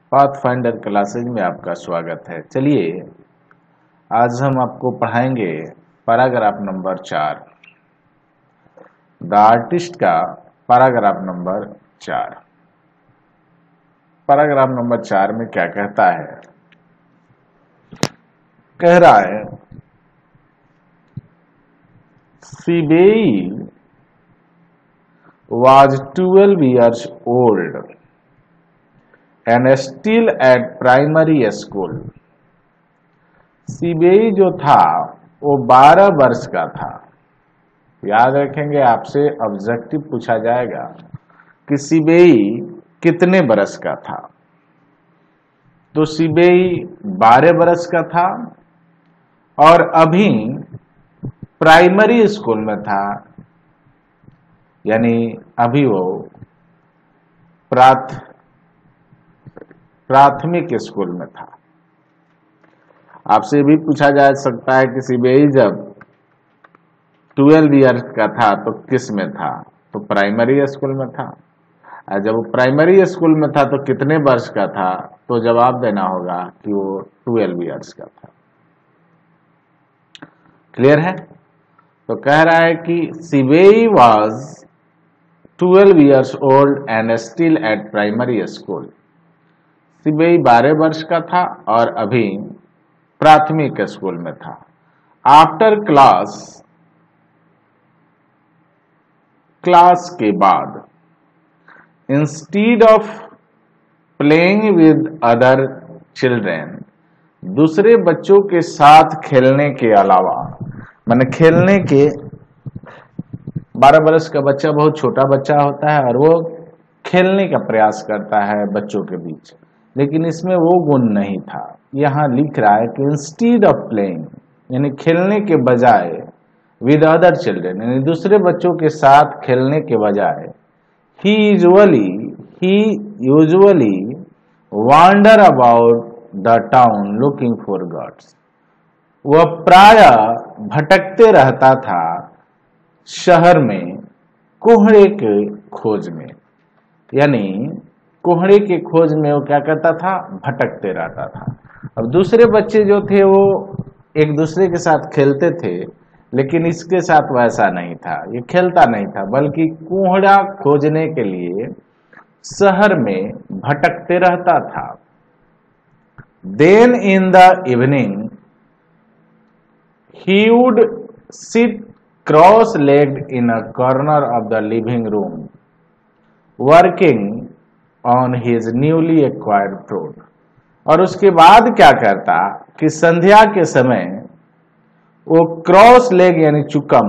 Pathfinder classes में आपका स्वागत है। चलिए आज हम आपको पढ़ाएंगे पैराग्राफ नंबर 4, द आर्टिस्ट का पैराग्राफ नंबर 4। पैराग्राफ नंबर 4 में क्या कहता है? कह रहा है सीबेई was 12 years old and still at primary school। सीबेई जो था वो 12 वर्ष का था। याद रखेंगे, आपसे ऑब्जेक्टिव पूछा जाएगा कि सीबेई कितने बरस का था। तो सीबेई 12 बरस का था और अभी प्राइमरी स्कूल में था, यानी अभी वो प्राथमिक स्कूल में था। आपसे भी पूछा जा सकता है कि सीबीआई जब 12 ईयर्स का था तो किस में था? तो प्राइमरी स्कूल में था। और जब वो प्राइमरी स्कूल में था तो कितने वर्ष का था? तो जवाब देना होगा कि वो 12 ईयर्स का था। क्लियर है? तो कह रहा है कि Seibei was 12 years old and still at primary school। Seibei 12 वर्ष का था और अभी प्राथमिक स्कूल में था। आफ्टर क्लास के बाद, instead of playing with other children, दूसरे बच्चों के साथ खेलने के अलावा, माने खेलने के 12 वर्ष का बच्चा बहुत छोटा बच्चा होता है और वो खेलने का प्रयास करता है बच्चों के बीच, लेकिन इसमें वो गुण नहीं था। यहाँ लिख रहा है कि इंस्टीड ऑफ प्लेइंग, यानी खेलने के बजाय, विद अदर चिल्ड्रेन, यानी दूसरे बच्चों के साथ खेलने के बजाय, he usually wander about the town looking for gourds. वह प्रायः भटकते रहता था शहर में कोहड़े के खोज में, यानी कोहड़े के खोज में वो क्या करता था? भटकते रहता था। अब दूसरे बच्चे जो थे वो एक दूसरे के साथ खेलते थे, लेकिन इसके साथ वैसा नहीं था। ये खेलता नहीं था, बल्कि कोहड़ा खोजने के लिए शहर में भटकते रहता था। Then in the evening he would sit cross-legged in a corner of the living room, working on his newly acquired fruit। और उसके बाद क्या करता कि संध्या के समय वो क्रॉस लेग, यानी चुक्का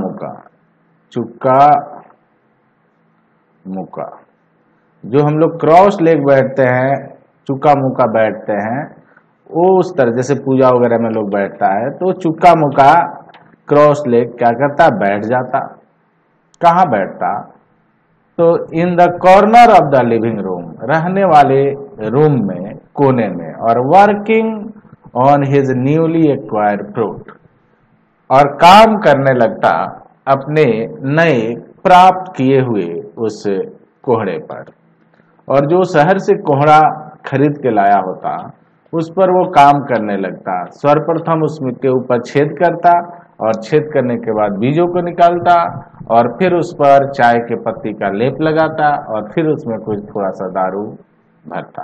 मुक्का, जो हम लोग क्रॉस लेग बैठते हैं, चुक्का मुक्का बैठते हैं, वो उस तरह जैसे पूजा वगैरह में लोग बैठता है, तो चुक्का मुक्का क्रॉस लेग क्या करता? बैठ जाता। कहाँ बैठता? तो in the corner of the living room, रहने वाले रूम में, कोने में, और working on his newly acquired fruit, और काम करने लगता अपने नए प्राप्त किए हुए उस कोहड़े पर। और जो शहर से कोहड़ा खरीद के लाया होता उस पर वो काम करने लगता। सर्वप्रथम उसमें के ऊपर छेद करता और छेद करने के बाद बीजों को निकालता और फिर उस पर चाय के पत्ती का लेप लगाता और फिर उसमें कुछ थोड़ा सा दारू भरता।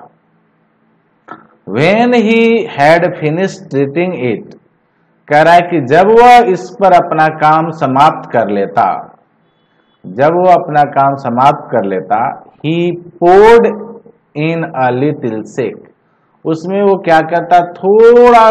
When he had finished treating it, कह रहा है कि जब वह इस पर अपना काम समाप्त कर लेता, he poured in a little shake, उसमें वो क्या करता? थोड़ा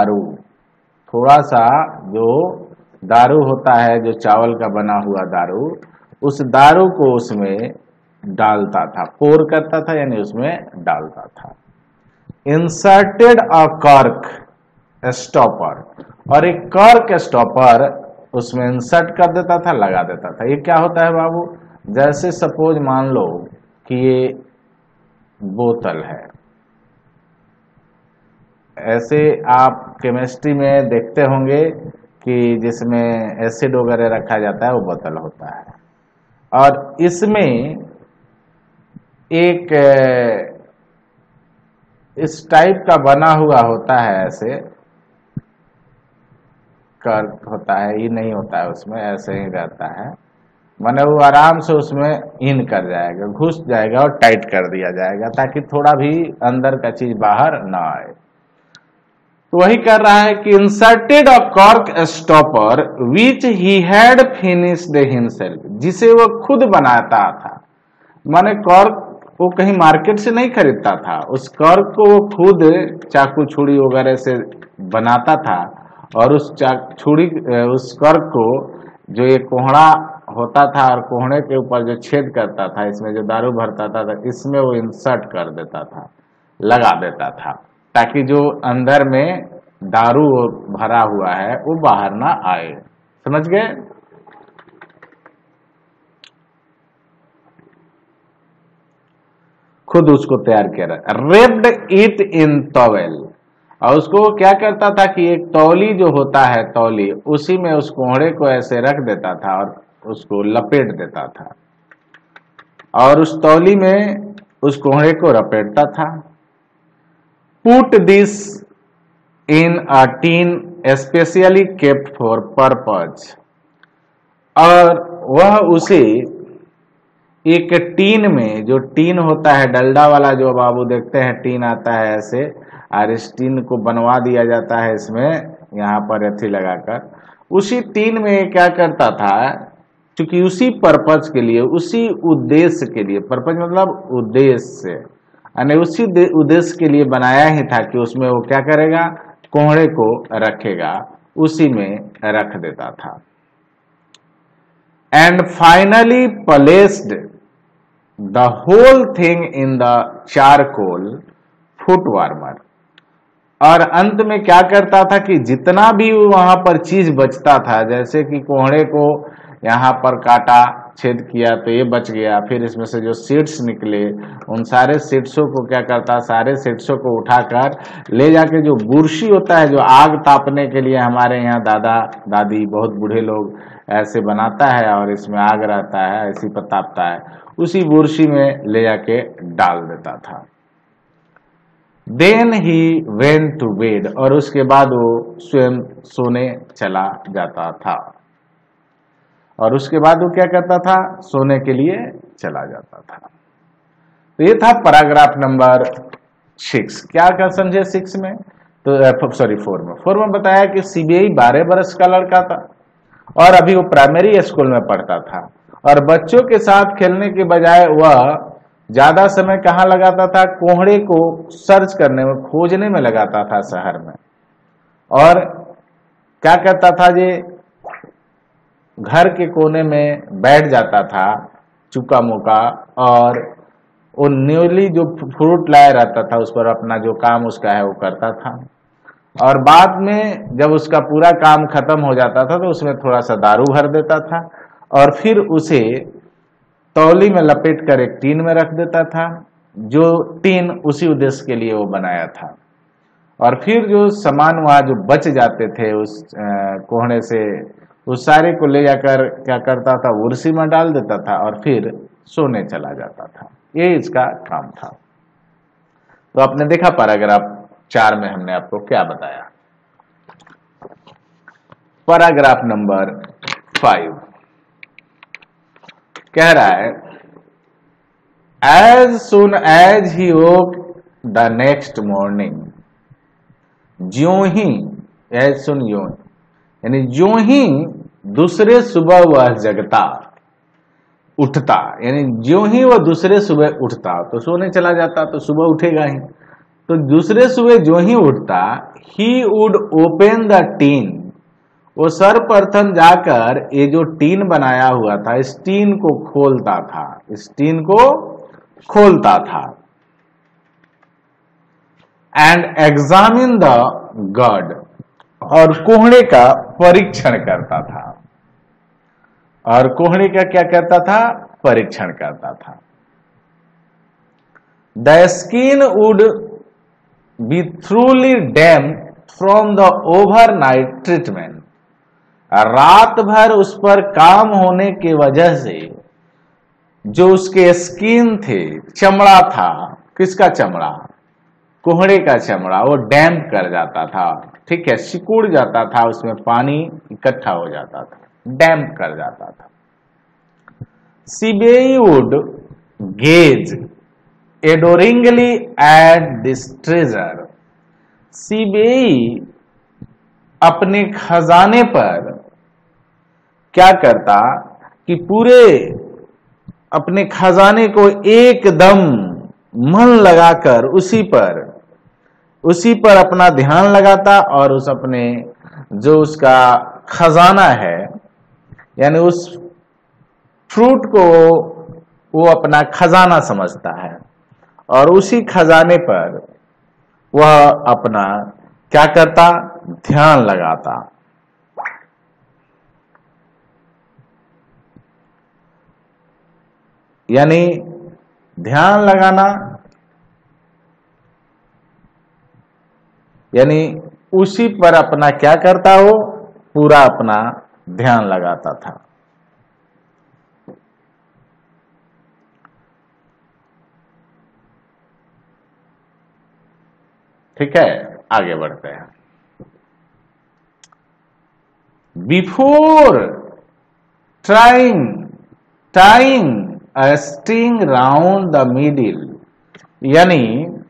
सा जो दारू होता है, जो चावल का बना हुआ दारू, उस दारू को उसमें डालता था। पोर करता था यानी उसमें डालता था। इंसर्टेड अ कॉर्क स्टॉपर, और एक कॉर्क स्टॉपर उसमें इंसर्ट कर देता था, लगा देता था। ये क्या होता है बाबू? जैसे सपोज मान लो कि ये बोतल है, ऐसे आप केमिस्ट्री में देखते होंगे कि जिसमें एसिड वगैरह रखा जाता है, वो बोतल होता है, और इसमें एक इस टाइप का बना हुआ होता है, ऐसे कर्क होता है, ये नहीं होता है उसमें, ऐसे ही रहता है। माने वो आराम से उसमें इन कर जाएगा, घुस जाएगा और टाइट कर दिया जाएगा ताकि थोड़ा भी अंदर का चीज बाहर ना आए। तो वही कर रहा है कि inserted a cork stopper which he had finished himself, जिसे वो खुद बनाता था। माने कॉर्क वो कहीं मार्केट से नहीं खरीदता था, उस कॉर्क को वो खुद चाकू छुरी वगैरह से बनाता था। और उस छुरी उस कॉर्क को जो ये कोहड़ा होता था और कोहड़े के ऊपर जो छेद करता था, इसमें जो दारू भरता था, इसमें वो इंसर्ट कर देता था, लगा देता था, ताकि जो अंदर में दारू भरा हुआ है वो बाहर ना आए। समझ गए? खुद उसको तैयार किया। रेप्ड इट इन टॉवेल, और उसको क्या करता था कि एक तौली जो होता है, तौली, उसी में उस कोहड़े को ऐसे रख देता था और उसको लपेट देता था, और उस तौली में उस कोहड़े को लपेटता था। Put this in a tin specially kept for purpose, और वह उसे एक टीन में, जो टीन होता है डलडा वाला, जो बाबू देखते हैं टीन आता है ऐसे, और इस टीन को बनवा दिया जाता है इसमें यहाँ पर अथी लगाकर, उसी टीन में क्या करता था, क्योंकि उसी पर्पज के लिए, उसी उद्देश्य के लिए, पर्पज मतलब उद्देश्य, यानी उसी उद्देश्य के लिए बनाया ही था कि उसमें वो क्या करेगा, कोहड़े को रखेगा, उसी में रख देता था। And finally placed the whole thing in the charcoal foot warmer, और अंत में क्या करता था कि जितना भी वहां पर चीज बचता था, जैसे कि कोहड़े को यहाँ पर काटा, छेद किया तो ये बच गया, फिर इसमें से जो सीड्स निकले, उन सारे सीड्सों को क्या करता, सारे सीड्सों को उठाकर ले जाके, जो बुरशी होता है, जो आग तापने के लिए हमारे यहाँ दादा दादी बहुत बूढ़े लोग ऐसे बनाता है, और इसमें आग रहता है, ऐसी पर तापता है, उसी बुरशी में ले जाके डाल देता था। Then he went to bed, और उसके बाद वो स्वयं सोने चला जाता था। और उसके बाद वो क्या करता था, सोने के लिए चला जाता था। तो ये था पैराग्राफ नंबर 6। क्या कर समझे 6 में, तो सॉरी 4 में। 4 में बताया कि सीबीआई 12 बरस का लड़का था और अभी वो प्राइमरी स्कूल में पढ़ता था, और बच्चों के साथ खेलने के बजाय वह ज्यादा समय कहाँ लगाता था, कोहड़े को सर्च करने में, खोजने में लगाता था शहर में। और क्या करता था, ये घर के कोने में बैठ जाता था चुका मुका, और वो न्यूली जो फ्रूट लाया रहता था उस पर अपना जो काम उसका है वो करता था। और बाद में जब उसका पूरा काम खत्म हो जाता था तो उसमें थोड़ा सा दारू भर देता था, और फिर उसे तौली में लपेट कर एक टीन में रख देता था, जो टीन उसी उद्देश्य के लिए वो बनाया था। और फिर जो सामान वहां जो बच जाते थे उस कोहड़े से, उस सारे को ले जाकर क्या करता था, उर्सी में डाल देता था और फिर सोने चला जाता था। ये इसका काम था। तो आपने देखा पैराग्राफ 4 में हमने आपको क्या बताया। पैराग्राफ नंबर 5 कह रहा है, as soon as he woke the next morning, ज्यों ही, एज सुन यों, यानी ज्यों ही दूसरे सुबह वह जगता, उठता, यानी ज्यों ही वह दूसरे सुबह उठता, तो सोने चला जाता तो सुबह उठेगा ही, तो दूसरे सुबह ज्यों ही उठता, he would open the tin, वो सर्वप्रथम जाकर ये जो टीन बनाया हुआ था इस टीन को खोलता था, इस टीन को खोलता था। एंड एग्जामिन द गॉड, और कोहड़े का परीक्षण करता था, और कोहड़े का क्या करता था, परीक्षण करता था। The skin would be thoroughly damp from the overnight treatment, रात भर उस पर काम होने की वजह से जो उसके स्किन थे, चमड़ा था, किसका चमड़ा, कोहड़े का चमड़ा वो डैम्प कर जाता था, ठीक है, सिकुड़ जाता था, उसमें पानी इकट्ठा हो जाता था, डैम्प कर जाता था। Seibei would gaze adoringly at this treasure. Seibei अपने खजाने पर क्या करता कि पूरे अपने खजाने को एकदम मन लगाकर उसी पर अपना ध्यान लगाता और उस अपने जो उसका खजाना है यानी उस फ्रूट को वो अपना खजाना समझता है और उसी खजाने पर वह अपना क्या करता, ध्यान लगाता। यानी ध्यान लगाना यानी उसी पर अपना क्या करता, हो पूरा अपना ध्यान लगाता था। ठीक है, आगे बढ़ते हैं। Before tying a string round the middle, यानी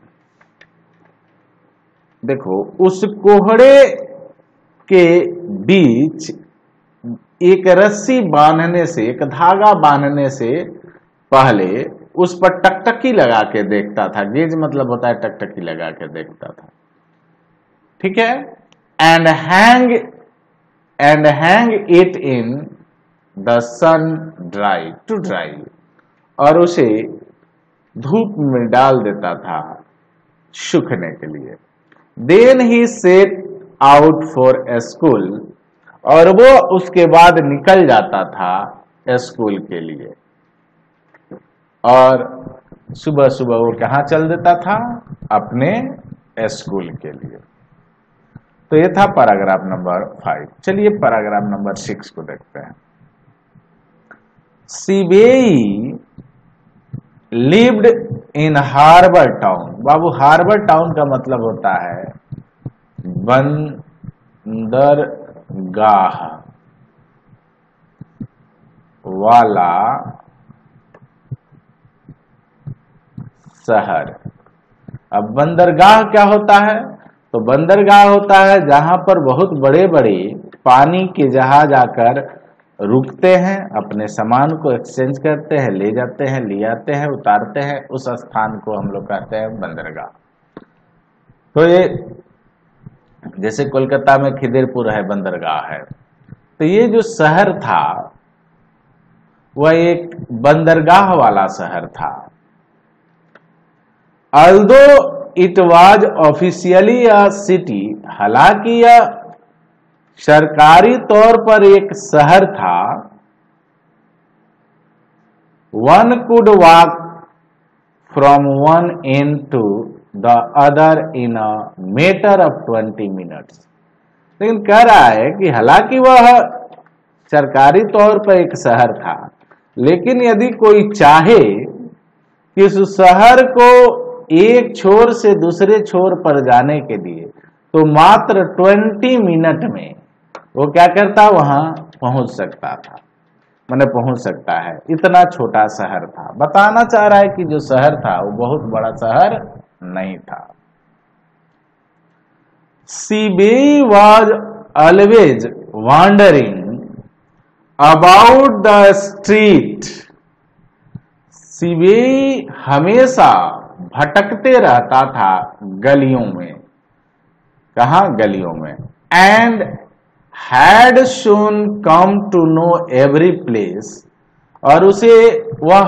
देखो उस कोहड़े के बीच एक रस्सी बांधने से, एक धागा बांधने से पहले उस पर टकटकी लगा के देखता था। गेज मतलब होता है टकटकी लगा के देखता था, ठीक है। And hang it in the sun dry to dry, और उसे धूप में डाल देता था सूखने के लिए। Then he set out for a school, और वो उसके बाद निकल जाता था स्कूल के लिए। और सुबह सुबह वो कहाँ चल देता था, अपने स्कूल के लिए। तो ये था पैराग्राफ नंबर 5। चलिए पैराग्राफ नंबर 6 को देखते हैं। Seibei lived in Harbour Town. बाबू हार्बर टाउन का मतलब होता है बंदरगाह वाला शहर। अब बंदरगाह क्या होता है, तो बंदरगाह होता है जहां पर बहुत बड़े बड़े पानी के जहाज आकर रुकते हैं, अपने सामान को एक्सचेंज करते हैं, ले जाते हैं, ले आते हैं, उतारते हैं। उस स्थान को हम लोग कहते हैं बंदरगाह। तो ये जैसे कोलकाता में खिदिरपुर है, बंदरगाह है। तो ये जो शहर था वह एक बंदरगाह वाला शहर था। Although it was officially a city, हालांकि यह सरकारी तौर पर एक शहर था। One could walk from one end to the other in a matter of 20 minutes। लेकिन कह रहा है कि हालांकि वह सरकारी तौर पर एक शहर था, लेकिन यदि कोई चाहे कि उस शहर को एक छोर से दूसरे छोर पर जाने के लिए, तो मात्र 20 मिनट में वो क्या करता, वहां पहुंच सकता था, माने पहुंच सकता है। इतना छोटा शहर था। बताना चाह रहा है कि जो शहर था वो बहुत बड़ा शहर नहीं था। Seibei was always wandering about the street. Seibei हमेशा भटकते रहता था गलियों में। कहा, गलियों में। And had soon come to know every place, और उसे वह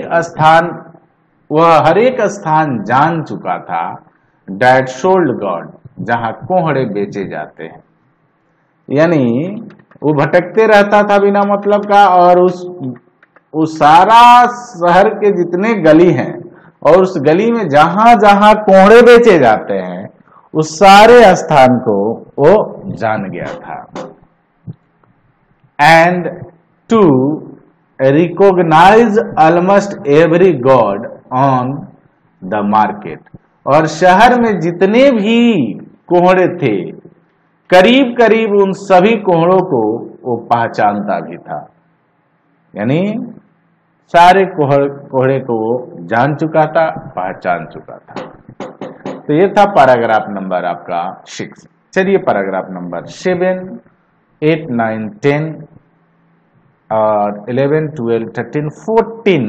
हर एक स्थान जान चुका था। that sold God, जहां कोहड़े बेचे जाते हैं। यानी वो भटकते रहता था बिना मतलब का, और उस सारा शहर के जितने गली हैं और उस गली में जहां जहां कोहड़े बेचे जाते हैं, उस सारे स्थान को वो जान गया था। And to recognise almost every gourd on the market, और शहर में जितने भी कोहड़े थे करीब करीब उन सभी कोहड़ों को वो पहचानता भी था, यानी सारे कोहड़े को वो जान चुका था, पहचान चुका था। तो ये था पैराग्राफ नंबर आपका 6। चलिए पैराग्राफ नंबर 7, 8, 9, 10 और 11, 12, 13, 14,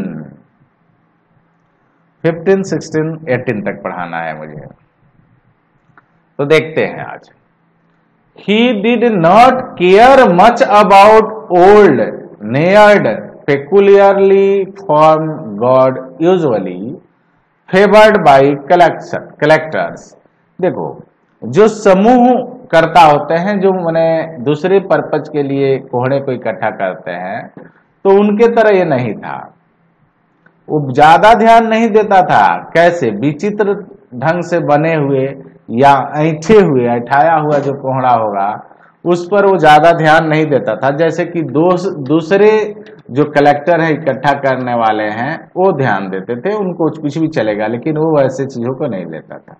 15, 16, 18 तक पढ़ाना है मुझे। तो देखते हैं आज। He did not care much about old, neared, peculiarly formed god usually favored by collectors। देखो, जो समूह करता होते हैं, जो मैंने दूसरे पर्पज के लिए कोहड़े को इकट्ठा करते हैं, तो उनके तरह ये नहीं था। वो ज्यादा ध्यान नहीं देता था कैसे विचित्र ढंग से बने हुए या ऐंठे हुए, ऐठाया हुआ जो कोहड़ा होगा उस पर वो ज्यादा ध्यान नहीं देता था, जैसे कि दूसरे जो कलेक्टर है, इकट्ठा करने वाले हैं, वो ध्यान देते थे। उनको कुछ भी चलेगा, लेकिन वो वैसे चीजों को नहीं लेता था।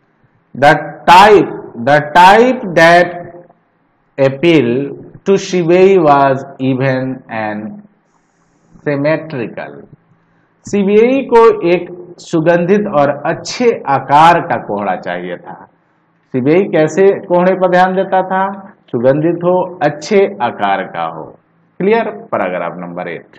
The type that appealed to Shibei was even and symmetrical। Seibei को एक सुगंधित और अच्छे आकार का कोहड़ा चाहिए था। सीबीआई कैसे कोहड़े पर ध्यान देता था? सुगंधित हो, अच्छे आकार का हो। Clear? Paragraph number 8।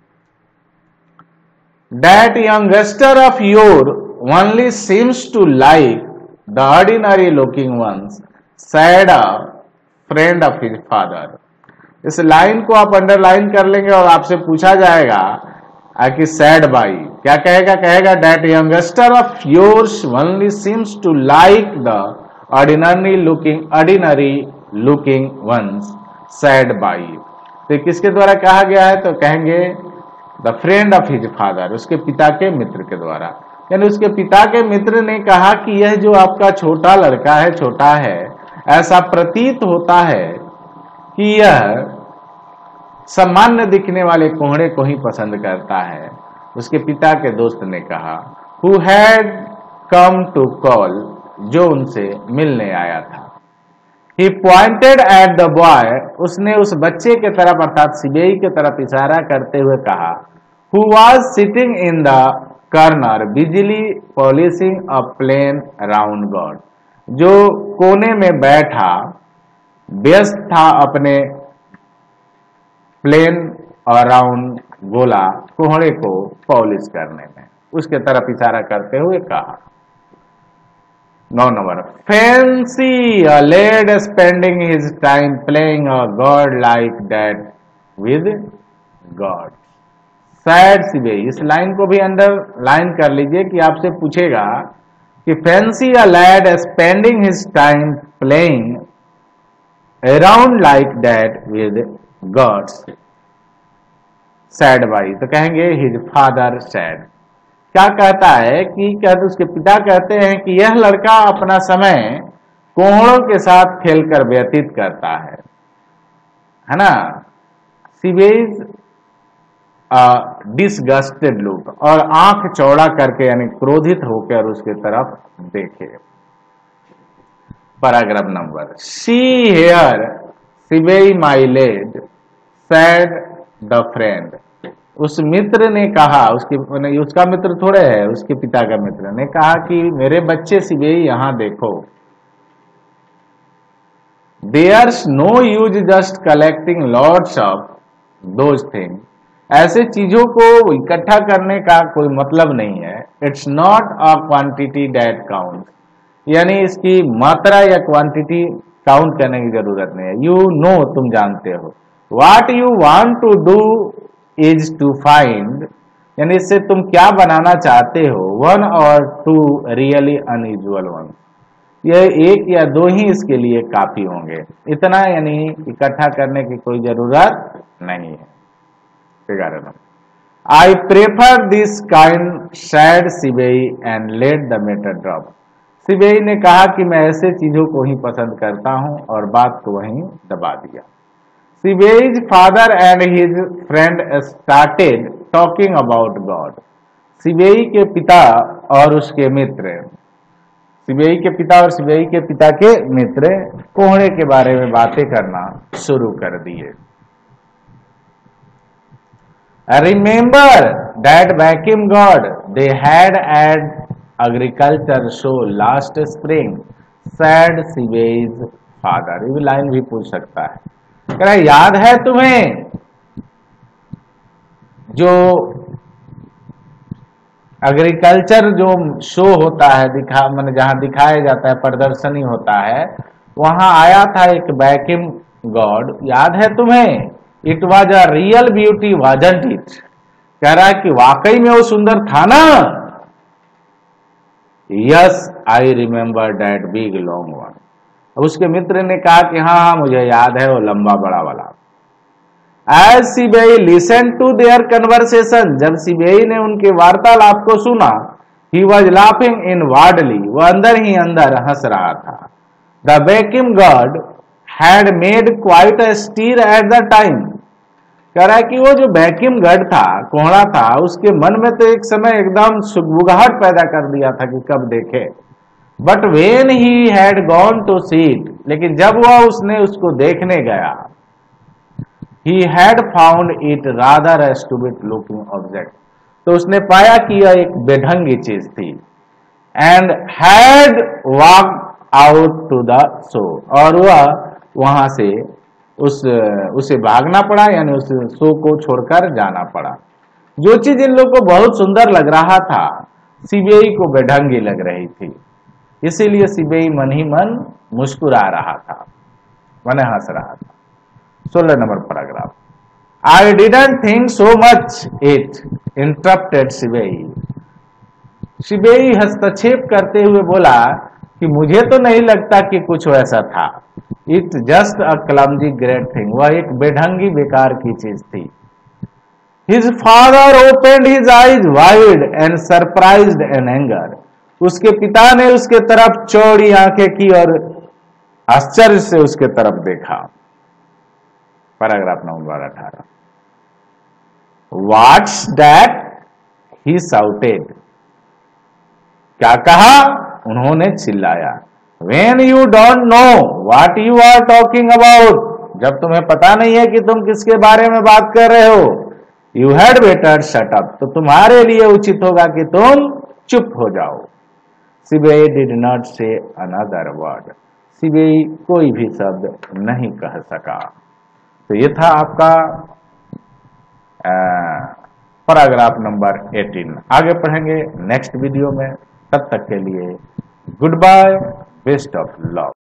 That youngster of your only seems to like the ordinary looking ones, said a friend of his father। इस लाइन को आप अंडरलाइन कर लेंगे और आपसे पूछा जाएगा कि सैड बाई क्या कहेगा? कहेगा that youngster of yours only seems to like the ordinary looking ones, sad by। तो किसके द्वारा कहा गया है? तो कहेंगे the friend of his father, उसके पिता के मित्र के द्वारा। यानी उसके पिता के मित्र ने कहा कि यह जो आपका छोटा लड़का है, छोटा है, ऐसा प्रतीत होता है कि यह सामान्य दिखने वाले कोहड़े को ही पसंद करता है। उसके पिता के दोस्त ने कहा who had come to call, जो उनसे मिलने आया था। He pointed at the boy, उसने उस बच्चे के तरफ अर्थात सिबेई के तरफ इशारा करते हुए कहा who was sitting in the corner busily polishing a plain round god, जो कोने में बैठा व्यस्त था अपने प्लेन और राउंड गोला कोहड़े को पॉलिश करने में। उसके तरफ इशारा करते हुए कहा। 9 number, fancy a lad spending his time playing a god like that with God, said Seibei. इस लाइन को भी अंडरलाइन कर लीजिए कि आपसे पूछेगा कि fancy a lad spending his time playing around like that with gods, said बाई। तो कहेंगे हिज फादर सैड। क्या कहता है कि उसके पिता कहते हैं कि यह लड़का अपना समय कोहड़ों के साथ खेलकर व्यतीत करता है ना। सिबेज डिसगस्टेड लुक, और आंख चौड़ा करके यानी क्रोधित होकर उसके तरफ देखे। Paragraph number, see here Seibei my lad said the friend. उस मित्र ने कहा, उसका मित्र थोड़े है, उसके पिता का मित्र ने कहा कि मेरे बच्चे सिबेई यहां देखो। There's no use just collecting lots of those thing, ऐसे चीजों को इकट्ठा करने का कोई मतलब नहीं है। It's not a quantity that count, यानी इसकी मात्रा या क्वांटिटी काउंट करने की जरूरत नहीं है। यू नो, तुम जानते हो। What you want to do is to find, यानी इससे तुम क्या बनाना चाहते हो, 1 or 2 really unusual ones, यह 1 या 2 ही इसके लिए काफी होंगे। इतना यानी इकट्ठा करने की कोई जरूरत नहीं है। 11 number, I prefer this kind, said Seibei and let the matter drop। Seibei ने कहा कि मैं ऐसे चीजों को ही पसंद करता हूं, और बात को वहीं दबा दिया। Sibei's father and his friend started talking about God। सिबेई के पिता और उसके मित्र सीबीआई के पिता और सीबीआई के पिता के मित्र कोहड़े के बारे में बातें करना शुरू कर दिए। Remember that vacuum god they had at agriculture show last spring, said Seibei's father। ये लाइन भी पूछ सकता है, कह रहा है याद है तुम्हें जो एग्रीकल्चर जो शो होता है मैंने जहां दिखाया जाता है, प्रदर्शनी होता है, वहां आया था एक वैक्यूम गॉड, याद है तुम्हें? It was a real beauty wasn't it. कह रहा है कि वाकई में वो सुंदर था ना? Yes I remember that big long one. उसके मित्र ने कहा कि हाँ हाँ मुझे याद है वो लंबा बड़ा वाला। As Seibei listen to their conversation, जब सीबीआई ने उनके वार्तालाप को सुना, ही वॉज लाफिंग इनवार्डली, वह अंदर ही अंदर हंस रहा था। The vacuum gourd had made quite a stir at the time. कह रहा है कि वो जो वैक्यूम गॉड था, कोहड़ा था, उसके मन में तो एक समय एकदम सुगबुगाहट पैदा कर दिया था कि कब देखे। But when he had gone to see it, लेकिन जब वह उसने उसको देखने गया, he had found it rather a stupid looking object, तो उसने पाया कि यह एक बेढंगी चीज थी। and had walked out to the show, और वह वहां से उसे भागना पड़ा, यानी उस शो को छोड़कर जाना पड़ा। जो चीज इन लोग को बहुत सुंदर लग रहा था, सीबीआई को बेढंगी लग रही थी, इसीलिए सीबीआई मन ही मन मुस्कुरा रहा था, मन हंस रहा था। 16 number paragraph. I didn't think so much it, interrupted Seibei. Seibei हस्तक्षेप करते हुए बोला कि मुझे तो नहीं लगता कि कुछ वैसा था। It just a clumsy great thing, वह एक बेढंगी बेकार की चीज थी। His father opened his eyes wide and surprised and anger, उसके पिता ने उसके तरफ चौड़ी आंखें की और आश्चर्य से उसके तरफ देखा। Paragraph number 18। What's that, he shouted, क्या कहा? उन्होंने चिल्लाया। When you don't know what you are talking about, जब तुम्हें पता नहीं है कि तुम किसके बारे में बात कर रहे हो, you had better shut up, तो तुम्हारे लिए उचित होगा कि तुम चुप हो जाओ। Seibei did not say another word, Seibei कोई भी शब्द नहीं कह सका। तो ये था आपका पैराग्राफ नंबर 18। आगे पढ़ेंगे नेक्स्ट वीडियो में, तब तक के लिए goodbye, best of luck.